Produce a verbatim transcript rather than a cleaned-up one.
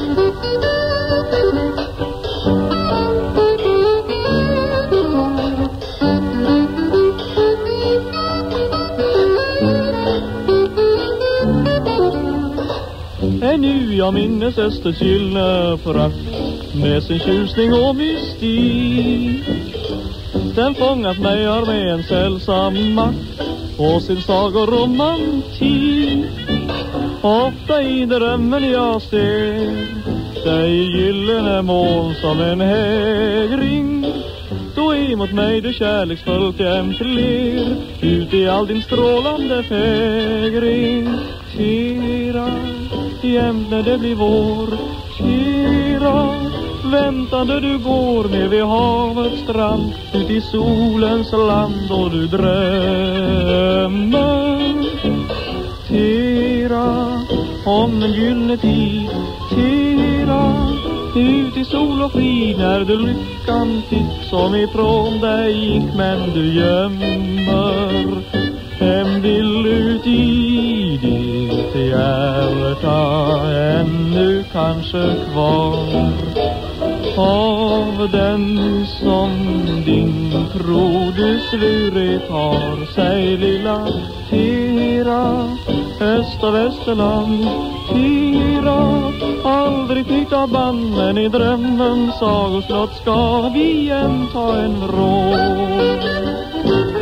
Nu jag minnes Östers gyllene prakt med sin tjusning och mystik. Den fångat mig har med en sällsam makt och sin sagoromantik. Ofta i drömmen jag ser dig i gyllene mål som en hägring. Då emot mig du kärleksfullt jämt ler ut i all din strålande fägring. Tira, jämt när det blir vår, Tira, väntande du går ner vid havets strand, ut i solens land och du drömmer. Tira, om en gyllene tid, Tira, ut i sol och frid när du lyckan fick som ifrån dig gick, men du gömmer. Vem vill ut i ditt hjärta ännu kanske kvar av den som din tro du svurit har? Säg lilla Tira, öst- och västerland, Tira, aldrig knyta band, men i drömmen sagoslott ska vi igen ta en vrå.